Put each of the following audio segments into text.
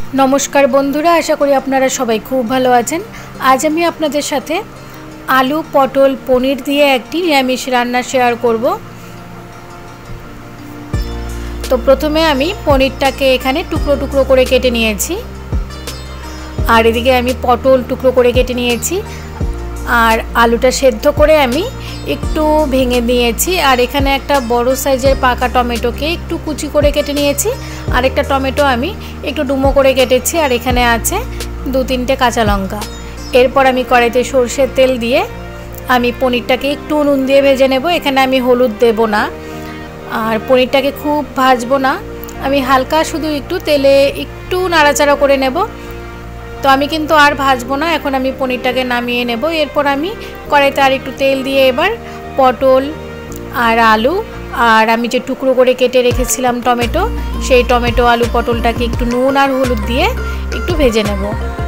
नमस्कार बंधुरा आशा करी आपनारा सबाई खूब भालो आछेन। आज आमी आपनादेर साथे आलू पटल पनीर दिए एकटी निरामिष रान्ना शेयर करब। तो प्रथमे आमी पनीरटाके एखाने टुकरो टुकरो करे केटे नियेछि और एदिके आमी पटल टुकरो करे केटे नियेछि और आलूटा सेদ্ধ करे आमी एकटू भेंगे नियेछि और एखाने एकटा बड़ो साइजेर पाका टमेटोके एकटू कुचि करे केटे नियेछि और एकटा टमेटो आमी एकटू डुमो करे केटेछि और एखाने आछे दो तीनटे काँचा लंका। एरपर आमी कड़ाइते सर्षेर तेल दिए आमी पनीरटाके एकटू नुन दिए भेजे नेब। एखाने आमी हलुद देब ना और पनीरटाके खूब भाजबो ना, आमी हालका शुधु एकटू तेले एकटू नाड़ाचाड़ा करे नेब। तो आमी किन्तु आर भाजबो ना, एखन आमी पनीरटाके नामिये नेब। एरपर आमी कड़ाइते आर एकटू तेल दिए एबार पटल और आलू और आमी जे टुकरो करे केटे रेखेछिलाम टमेटो सेई टमेटो आलू पटलटाके एकटू नुन और हलुद दिए एकटू भेजे नेब।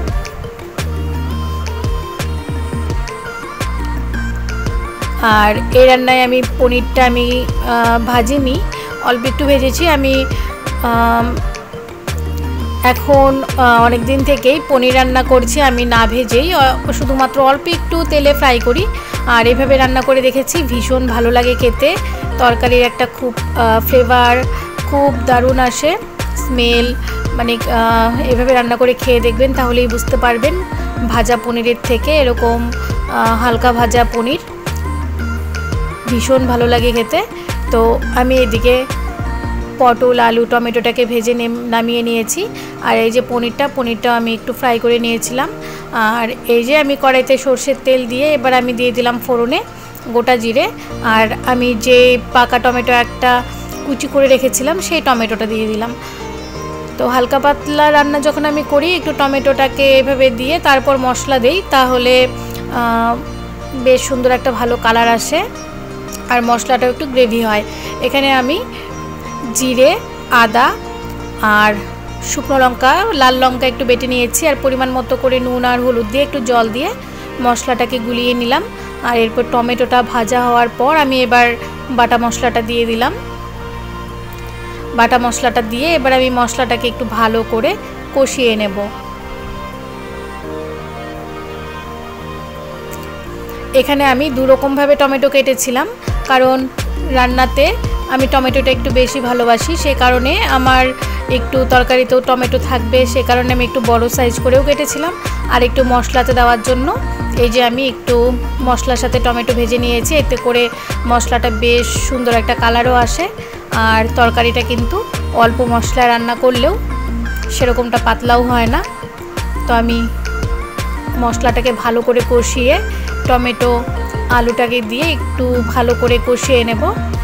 और এই রান্নায় আমি পনিরটা আমি ভাজিনি, অল্প একটু ভেজেছি। আমি এখন অনেক দিন থেকেই পনির রান্না করছি আমি না ভেজেই, শুধুমাত্র অল্প একটু তেলে ফ্রাই করি আর এইভাবে রান্না করে দেখেছি, ভীষণ ভালো লাগে খেতে। তরকারির একটা খুব ফ্লেভার খুব দারুণ আসে, স্মেল, মানে এইভাবে রান্না করে খেয়ে দেখবেন তাহলেই বুঝতে পারবেন ভাজা পনিরের থেকে এরকম হালকা ভাজা পনির भीषण भालो लागे खेते। तो आमी एदिके पटल आलू टमेटोटाके भेजे नामिये नियेछि और এই যে পনিরটা আমি একটু ফ্রাই করে নিয়েছিলাম। আর এই যে আমি কড়াইতে সরষের তেল দিয়ে এবার আমি দিয়ে দিলাম ফোড়নে গোটা জিরে আর আমি যে পাকা টমেটো একটা কুচি করে রেখেছিলাম সেই টমেটোটা দিয়ে দিলাম। তো হালকা পাতলা রান্না যখন আমি করি একটু টমেটোটাকে এভাবে দিয়ে তারপর মশলা দেই, তাহলে বেশ সুন্দর একটা ভালো কালার আসে और मशलाटा एकटू ग्रेवी है। एखाने आमी जिरे आदा और शुकनो लंका लाल लंका एकटू बेटे नियेछि और परिमाण मतो करे नुन और हलुद दिए एकटू जल दिए मशलाटाके गुलिये निलाम। और एरपर टमेटोटा भाजा होवार पर आमी एबार बाटा मशलाटा दिए दिलाम। बाटा मशलाटा दिए एबार आमी मशलाटाके एकटू भालो करे कषिये नेब। एखाने आमी दु रकम भावे टमेटो केटेछिलाम, कारण रान्नाते आमी टमेटोटा एकटू बेशी भालोबाशी, सेई कारणे आमार एकटू तरकारितेও टमेटो थाकबे, सेई कारणे आमी एकटू बड़ो साइज करेও केटेछिलाम। और एकटू मशलाते देওয়ার জন্য এই যে আমি একটু মশলার সাথে টমেটো ভেজে নিয়েছি, এতে করে মশলাটা বেশ সুন্দর একটা কালারও আসে আর তরকারিটা কিন্তু অল্প মশলায় রান্না করলেও সেরকমটা পাতলাও হয় না। তো আমি মশলাটাকে ভালো করে কষিয়ে टमेटो आलूटाके दिए एकटू भालो करे कषिये नेब।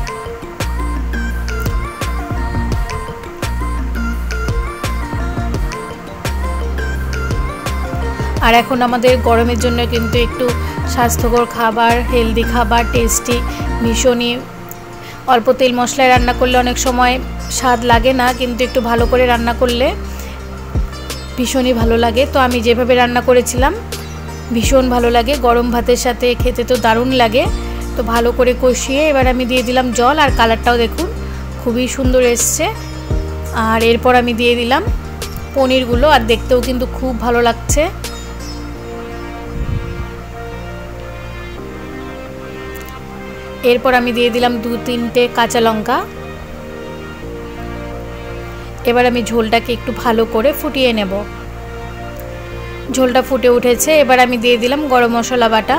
और एखन आमादेर गरमेर जन्य किन्तु एकटू स्वास्थ्यकर खाबार हेल्दी खाबार टेस्टी भीषणই अल्प तेल मशलाय रान्ना करले अनेक समय स्वाद लागे ना, किन्तु एकटू भालो करे रान्ना करले भीषणই भालो लागे। तो आमी जेभाবে रान्ना करेছিলাম भीषण भालो लागे, गरम भातेर साथे खेते तो दारुण लागे। तो भालो करे कषिए एबार आमी दिए दिलाम जल और कालारटाও देखुन खूबই सुंदर एसेছে। और एरपर आमी दिए दिलाम पनिरगुलो और देखतेও किन्तु खूब भालो लागছে। एरपर आमी दिए दिलाम दो तीनटे काँचा लंका। एबार आमी झोलटाके एकटू भालो करे फुटिয়ে नेब। झोलटा फुटे उठेছে, एबार आमी दिए दिलाम गरम मशला बाटा।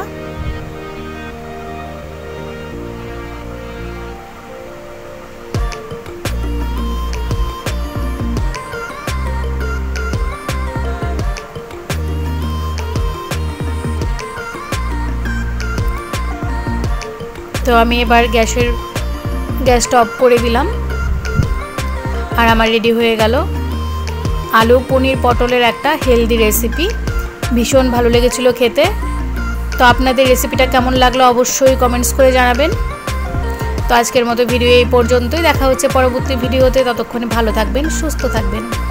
तो आमी एबार गैसटा अफ करे दिलाम और आमार रेडी हये गेल आलू पनीर पटलेर एक हेल्दी रेसिपि। भीषण भालो लेगेछिलो खेते। तो आपनादेर रेसिपिटा केमन लागलो अवश्यई कमेंट्स करे जानाबेन। तो आजकेर मतो भिडियो एई पर्यन्तই, देखा होच्छे परबर्ती भिडियोते। ततक्षणे भालो थाकबेन, सुस्थ थाकबेन।